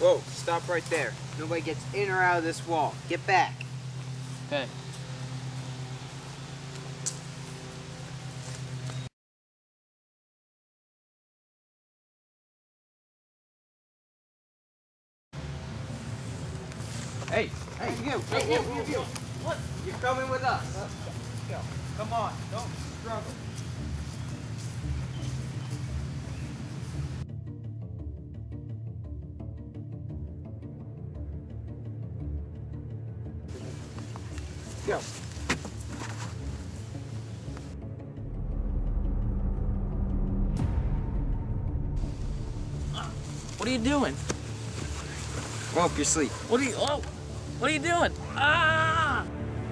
Whoa, stop right there. Nobody gets in or out of this wall. Get back. Okay. Hey, you. What? You're coming with us. Let's go. Come on, don't struggle. Go. What are you doing? Go up your sleep. What are you doing? Ah!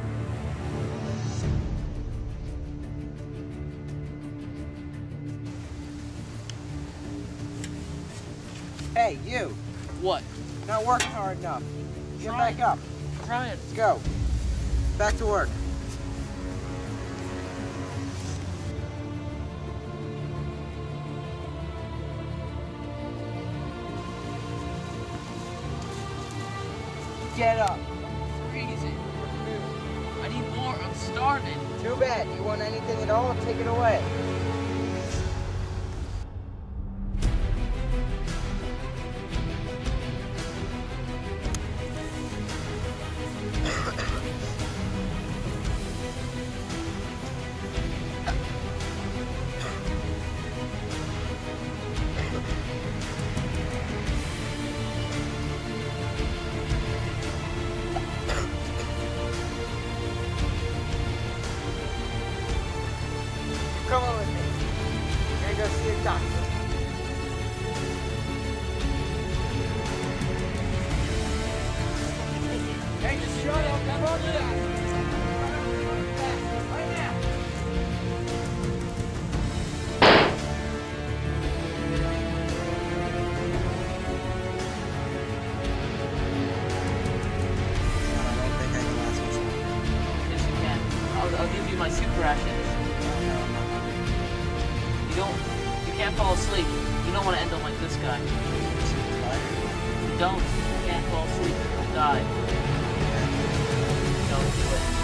Hey, you. What? Not working hard enough. Get Trying. back up. Trying. Let's go. Back to work. Get up. Freezing. I need more. I'm starving. Too bad. You want anything at all? Take it away. Come on with me. We're gonna go see a doctor. Hey, just shut up. Come on with us. Right now. I don't think I can last much longer. Yes, you can. I'll give you my super rations. You can't fall asleep. You don't want to end up like this guy. You don't. You can't fall asleep. You'll die. Don't do it.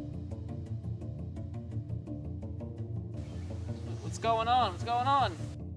What's going on? What's going on?